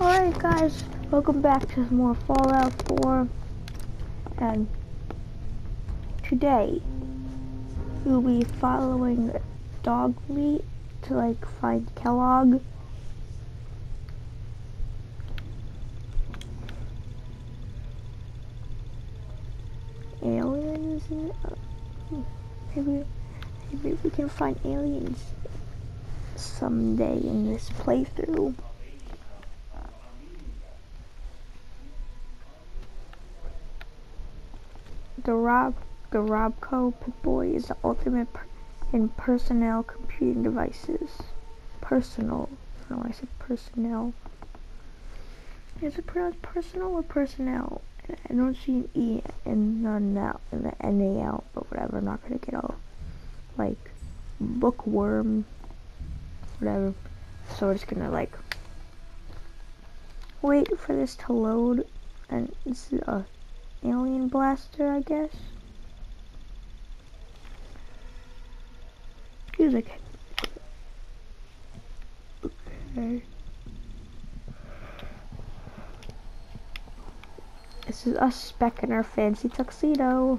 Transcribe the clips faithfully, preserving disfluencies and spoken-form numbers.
Alright guys, welcome back to some more Fallout four, and today we'll be following Dogmeat to like find Kellogg. Aliens? Maybe, maybe we can find aliens someday in this playthrough. The Rob, the Robco Pip-Boy is the ultimate per in personnel computing devices. Personal. I don't know why I said personnel. Is it pronounced personal or personnel? I don't see an E in the now in the N A L, but whatever. I'm not gonna get all like bookworm, whatever. So we're just gonna like wait for this to load, and this is a alien blaster, I guess. Music. Okay. This is us spec in our fancy tuxedo.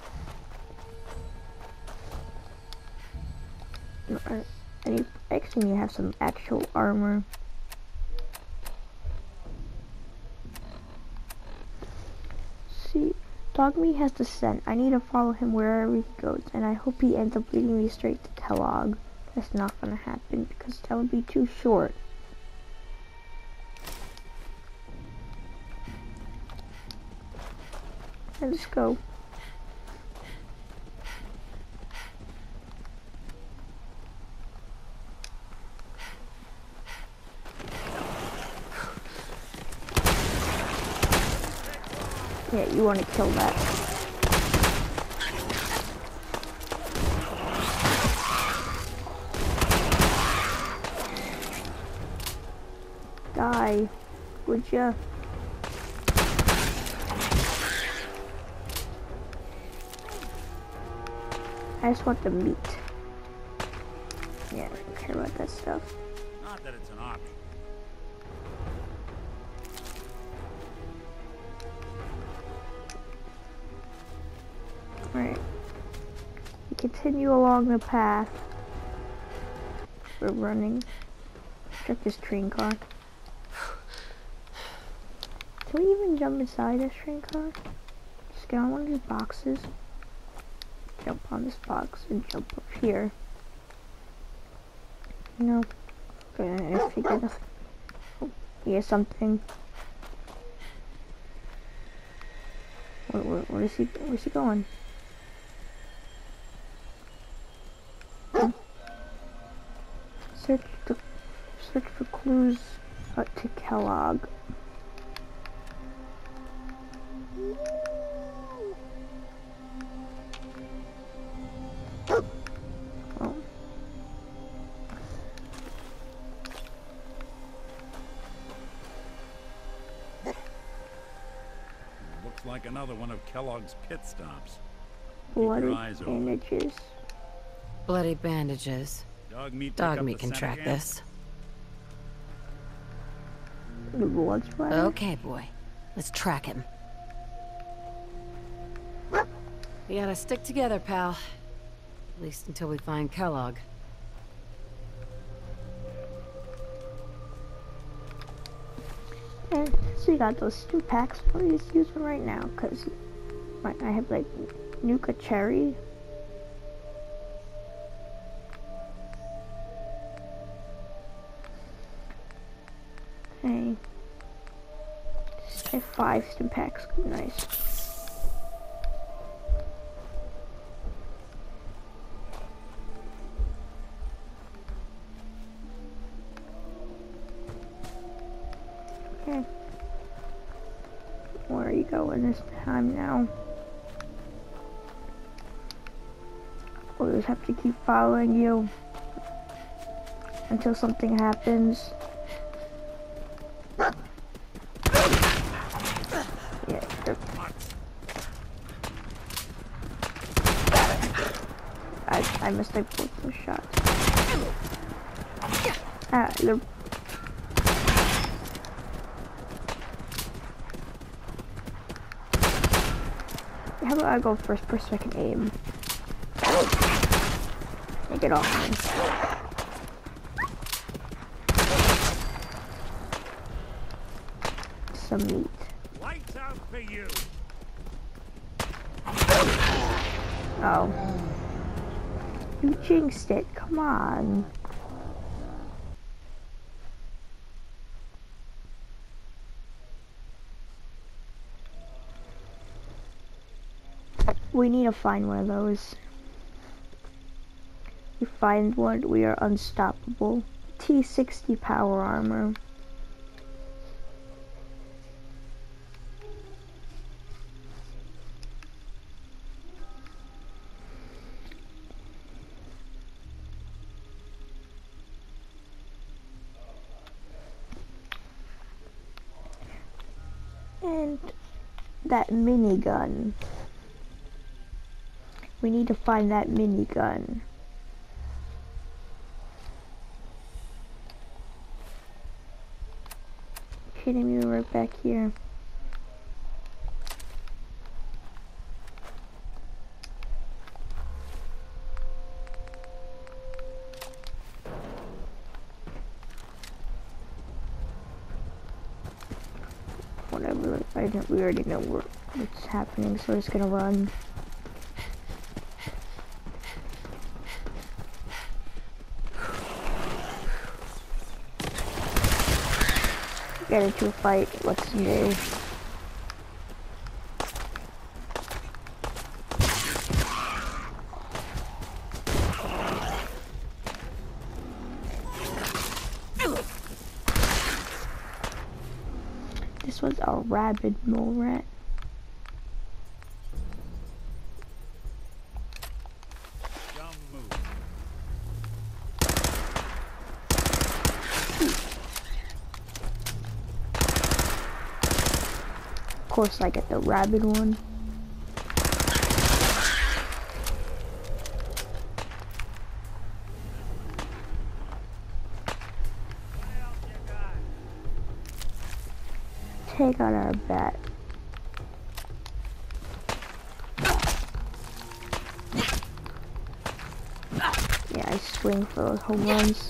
I actually need to have some actual armor. See, Dogmeat has the scent. I need to follow him wherever he goes, and I hope he ends up leading me straight to Kellogg. That's not gonna happen because that would be too short. Let's go. Yeah, you want to kill that. Die, would ya? I just want the meat. Yeah, I don't care about that stuff. Not that it's an option. Alright. We continue along the path. We're running. Check this train car. Can we even jump inside this train car? Just get on one of these boxes. Jump on this box and jump up here. No. Okay, I figured out. Oh, here's something. Where, where, where is he? Where's he going? Hmm. Search the search for clues uh, to Kellogg. Oh. Looks like another one of Kellogg's pit stops. Bloody bandages. Bloody bandages. Dogmeat Dogmeat can track again? This. The blood splatter. Okay, boy. Let's track him. We gotta stick together, pal. At least until we find Kellogg. And so you got those two packs. I'll just use them right now because I have like Nuka Cherry. Okay. I have five stim packs. Nice. Okay. Where are you going this time now? We'll just have to keep following you until something happens. Yeah, sure. I, I missed like both those shots. Ah, they're how about I go first person so I can aim? Take it off me. Some meat. Lights out for you. Oh. You jinxed it, come on. We need to find one of those. We find one, we are unstoppable. T sixty power armor. And that minigun. We need to find that minigun. Kidding me, right back here. Whatever, I don't, we already know where, what's happening, so we're just gonna run. Get into a fight, what's new? This was a rabid mole rat. Dumb move. Of course I get the rabid one. Take out our bat. Yeah, I swing for those home runs.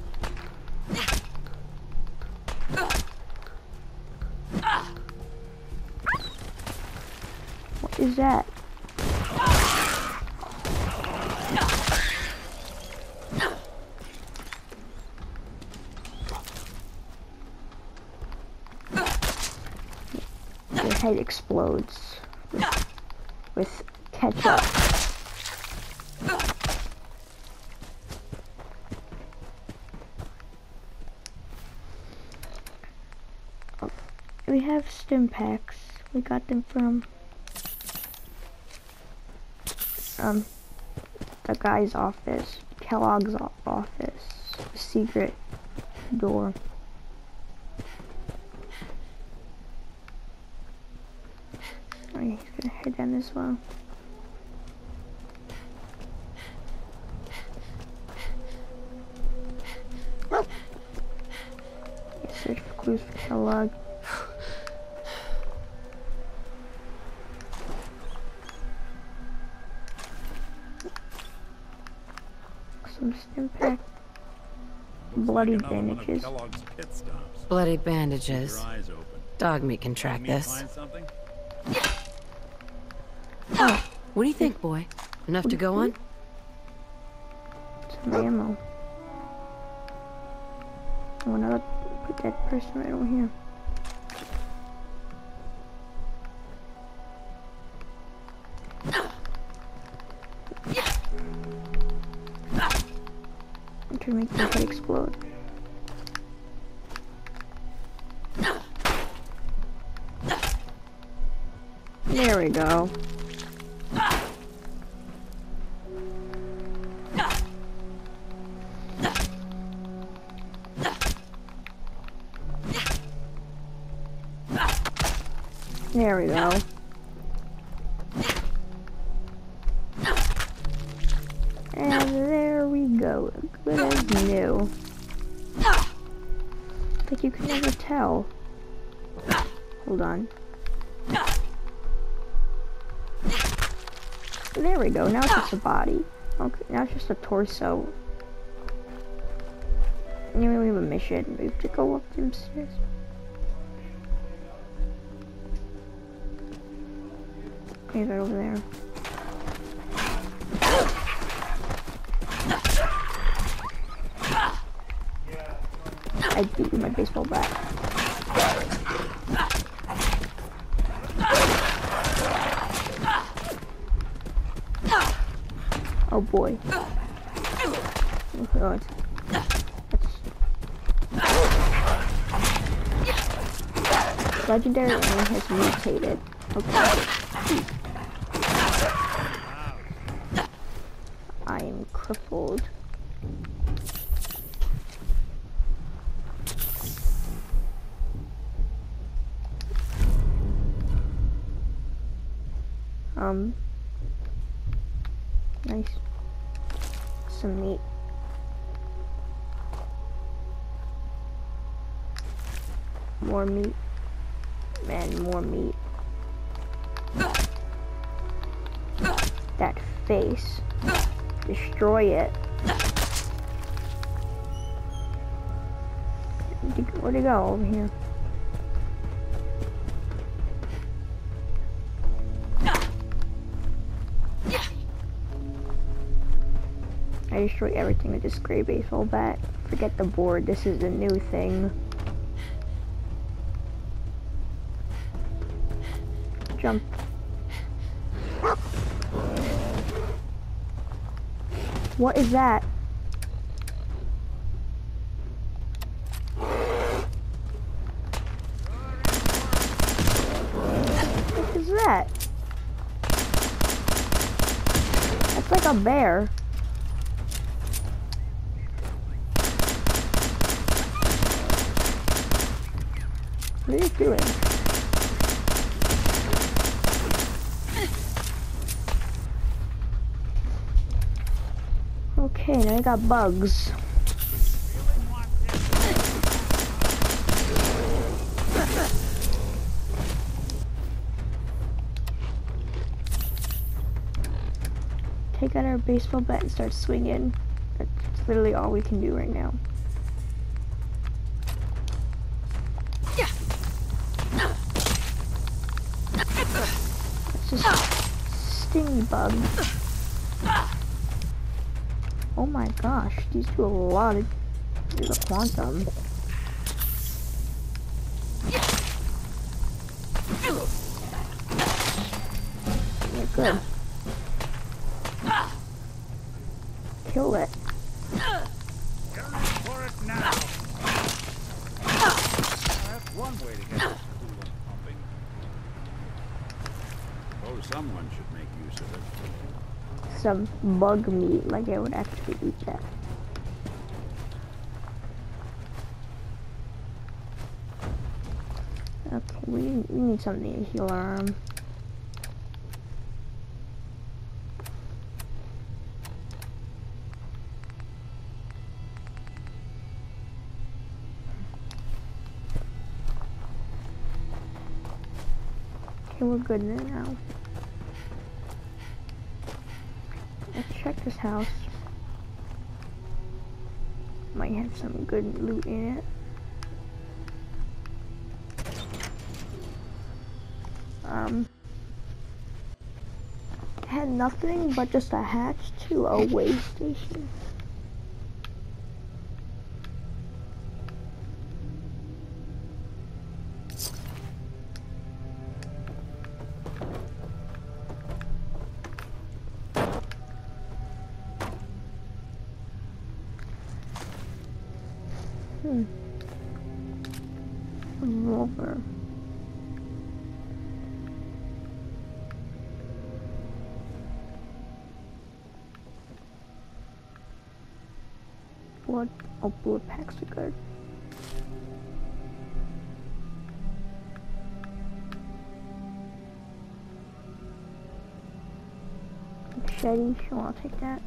What is that? Your head explodes with, with ketchup. Oh, we have stim packs. We got them from um the guy's office, Kellogg's office, secret door. He's gonna head down this one. Search for clues for Kellogg. Some stim pack. Bloody Like another one of bandages. Kellogg's pit stops. Bloody Keep bandages. your eyes open. Dog meat can track Want me to this. find something? Oh, what do you think, boy? Enough to go on? Some ammo. I wanna put that person right over here. I'm trying to make my head explode. There we go. There we go. And there we go. Good as new. Like you can never tell. Hold on. There we go, now it's just a body. Okay, now it's just a torso. Anyway, we have a mission. We have to go up them stairs. He's right over there. I beat you with my baseball bat. Oh boy. Oh god. Legendary aim has mutated. Okay. I am crippled. Um, nice. Some meat. More meat. Man, more meat. That face. Destroy it. Where'd it go? Over here. I destroy everything with this gray baseball bat. Forget the board, this is the new thing. Jump. What is that? What is that? That's like a bear. What are you doing? Okay, now I got bugs. Take out our baseball bat and start swinging. That's literally all we can do right now. It's just stingy bug. Oh my gosh, these do a lot of there's a quantum. Yeah, good. Kill it. For it now. That's one way to get this coolant pumping. Oh, someone should make use of it. Some bug meat, like I would actually eat that. Okay, we need, we need something to heal our arm. Okay, we're good now. Let's check this house. Might have some good loot in it. Um, had nothing but just a hatch to a way station. Hmm. Revolver. Blood. Oh, blood packs are good. Machete. Sure, I'll take that.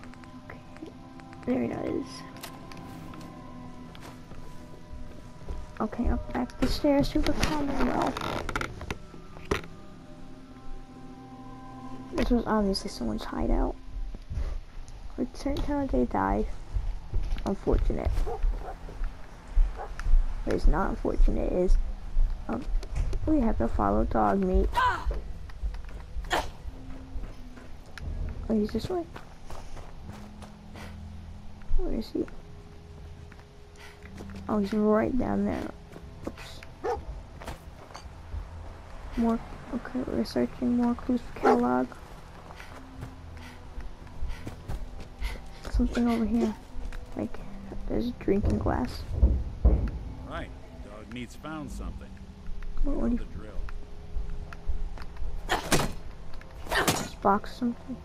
There it is. Okay, up back the stairs to the Commonwealth. This was obviously someone's hideout. It turned out they died. Unfortunate. What is not unfortunate is um, we have to follow dog meat. Oh, he's this way. Where is he? Oh, he's right down there. Oops. More. Okay, we're searching more clues for Kellogg. Something over here. Like, there's a drinking glass. Right. Dog meat's found something. What, what do The you... drill. This box something.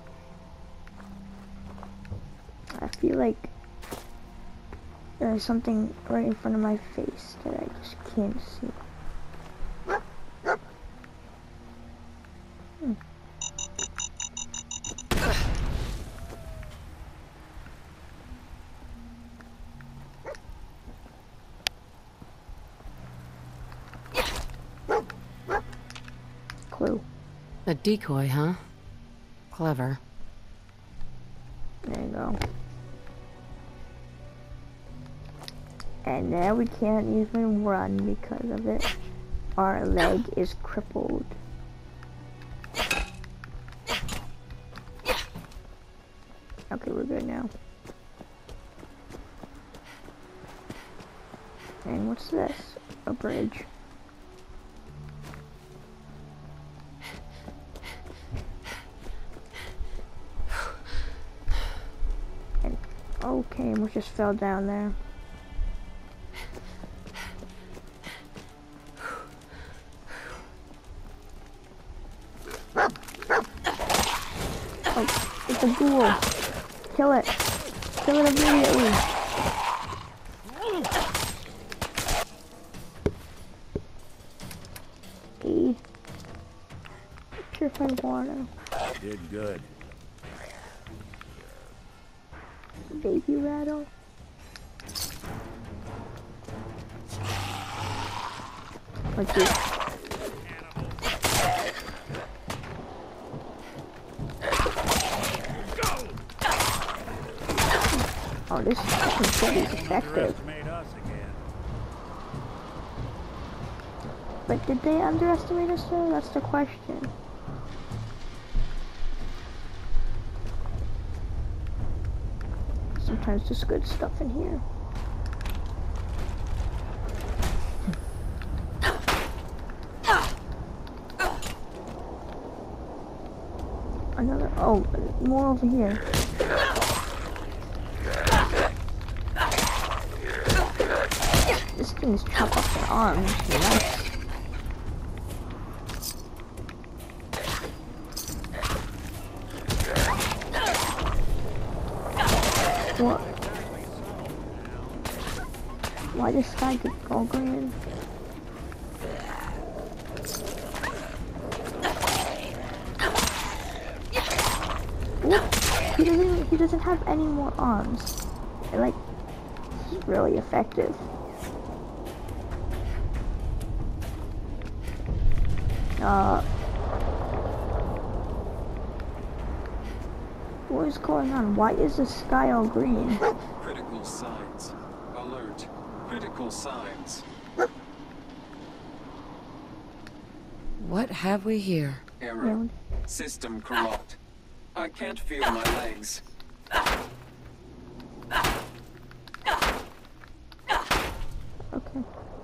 I feel like there's something right in front of my face that I just can't see. Hmm. Clue. A decoy, huh? Clever. There you go. And now we can't even run because of it. Our leg is crippled. Okay, we're good now. And what's this? A bridge. And okay, and we just fell down there. Oh, it's a ghoul. Kill it. Kill it immediately. E. Purified water. Did good. Baby rattle. Like this. Oh, this machete is effective. Underestimate us again. But did they underestimate us though? That's the question. Sometimes there's good stuff in here. Another, oh, more over here. This thing's chopped off their arms. Nice. What? Why does Sky get all green? What? He doesn't. He doesn't have any more arms. And like, he's really effective. Uh, what is going on? Why is the sky all green? Critical signs. Alert. Critical signs. What have we here? Error. System corrupt. I can't feel my legs. Okay.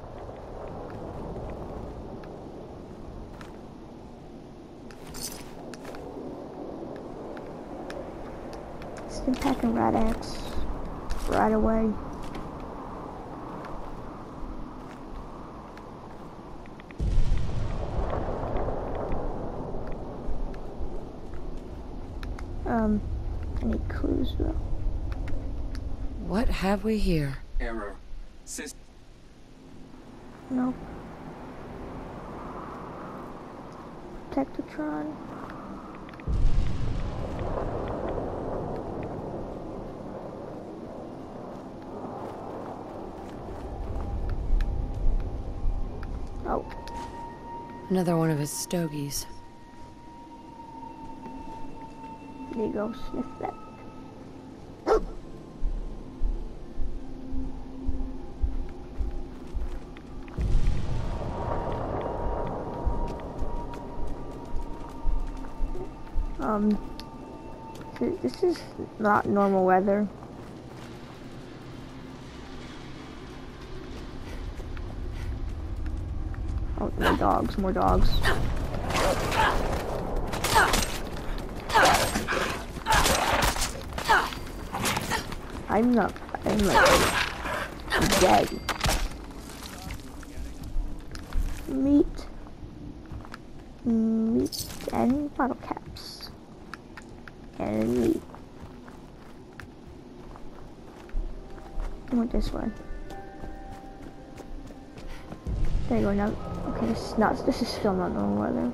Stim pack and rat axe right away. Um, I need clues though. What have we here? Error. System. No. Protectotron. Another one of his stogies. There you go, sniff that. Um, this is not normal weather. Oh, more dogs, more dogs. I'm not, I'm like, I'm dead. Meat. Meat and bottle caps. And meat. I went this way. There you go now. Okay, this is not, this is still not normal weather.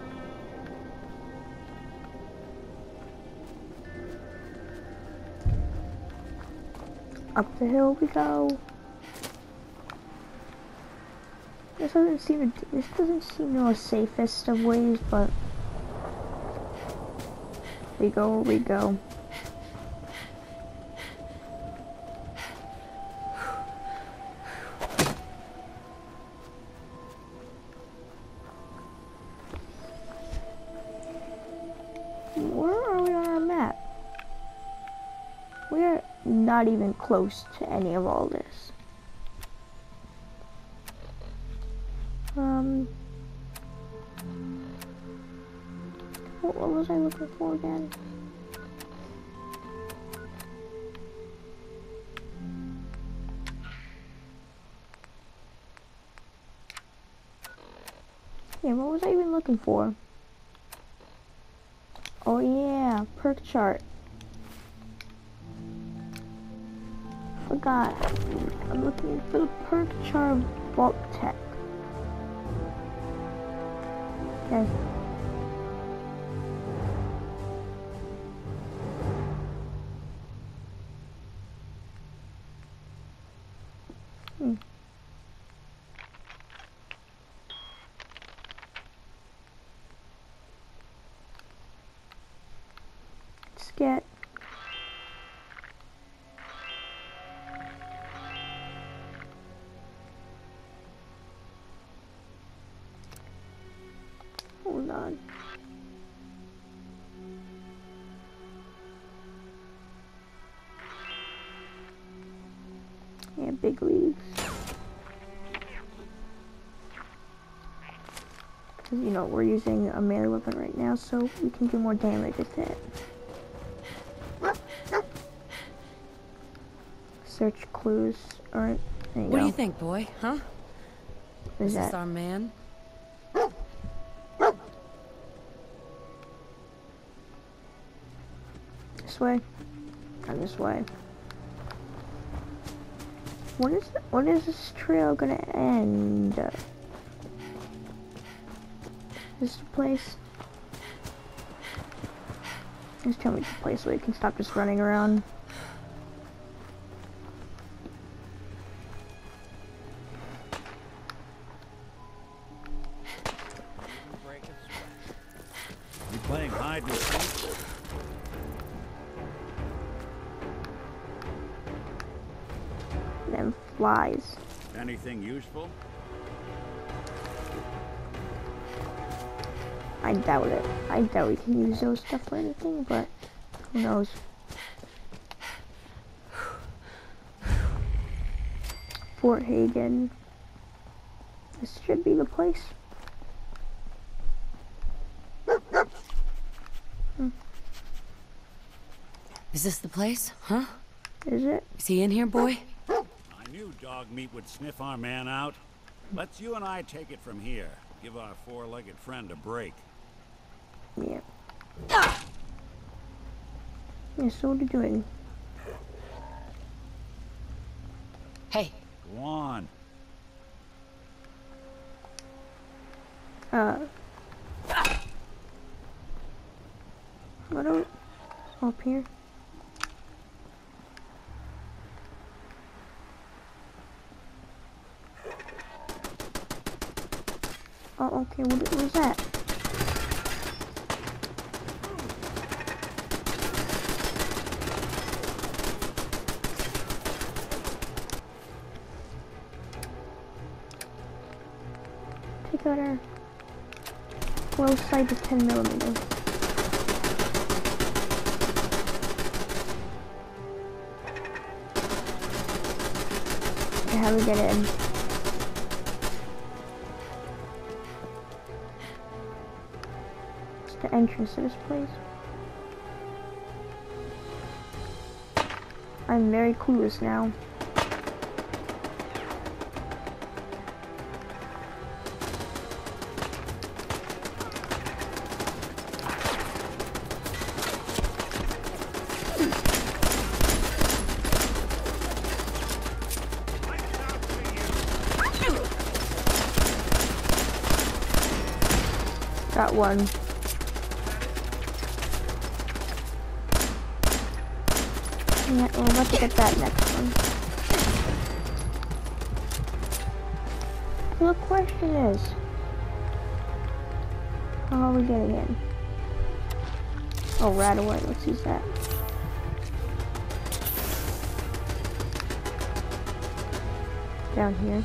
Up the hill we go. This doesn't seem to, this doesn't seem the most safest of ways, but we go where we go. Where are we on our map? We're not even close to any of all this. Um, what, what was I looking for again? Yeah, what was I even looking for? Oh yeah, perk chart. Forgot. I'm looking for the perk chart vault tech. Yes. Hmm. Let's get hold on. Yeah, big leagues. Because, you know, we're using a melee weapon right now, so we can do more damage with it. Search clues. Alright, there you What go. do you think, boy? Huh? Is Is this that our man? this way? Or this way? When is when is this trail gonna end? Uh, this is the place. Just tell me the place so we can stop just running around. You playing hide and seek? Them flies. Anything useful? I doubt it. I doubt we can use those stuff for anything, but who knows? Fort Hagen. This should be the place. Hmm. Is this the place? Huh? Is it? Is he in here, boy? I knew dog meat would sniff our man out. Let's you and I take it from here. Give our four-legged friend a break. Yeah. Yeah, so what are you doing? Hey. Go on. Uh. What are we? Up here? Oh. Oh, okay, what, what was that? Take out our close sight to ten millimeters. Okay, how do we get in? It's the entrance to this place. I'm very clueless now. Got one. Yeah, we're about to get that next one. So the question is, how are we getting in? Oh, right away. Let's use that. Down here.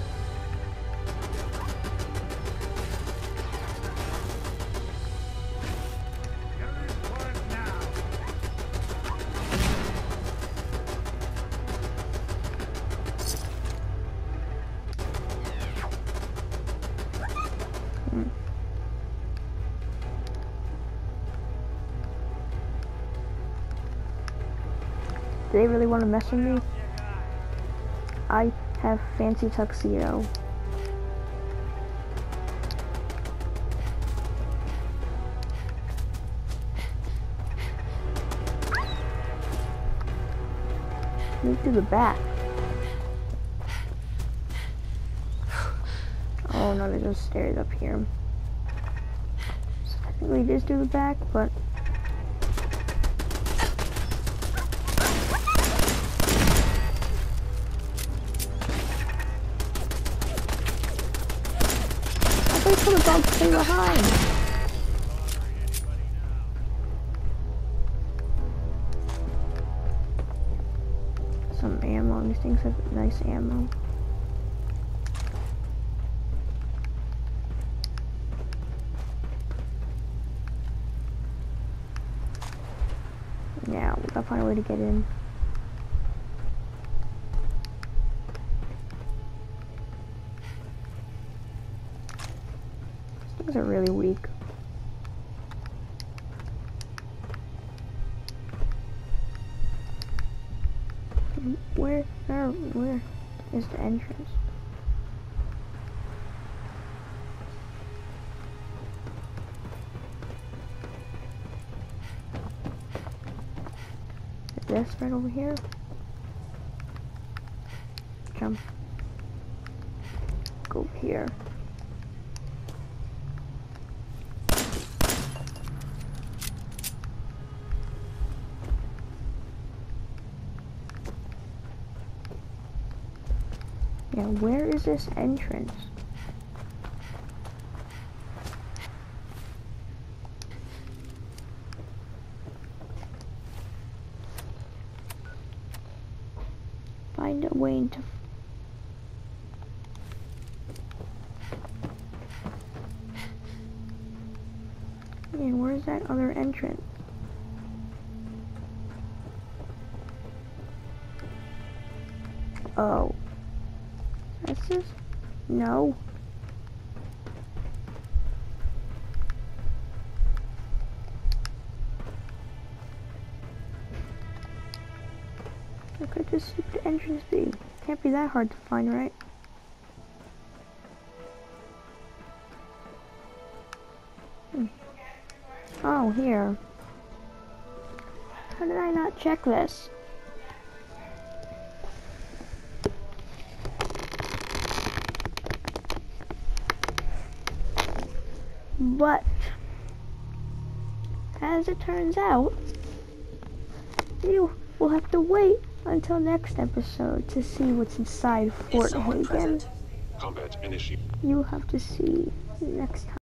Do they really want to mess with me? I have fancy tuxedo. Move to the back. Oh no, there's just stairs up here. So technically it is to the back, but wait for the dog to stay behind. Some ammo. These things have nice ammo. Now we gotta find a way to get in. These are really weak. Where, where, where is the entrance? Is this right over here? Jump. Go here. Yeah, where is this entrance? Find a way into... And where's that other entrance? Oh. That's just... No. Where could this stupid entrance be? Can't be that hard to find, right? Hmm. Oh, here. How did I not check this? But, as it turns out, you will have to wait until next episode to see what's inside Fort Is someone Hagen. present? Combat initiate. You have to see next time.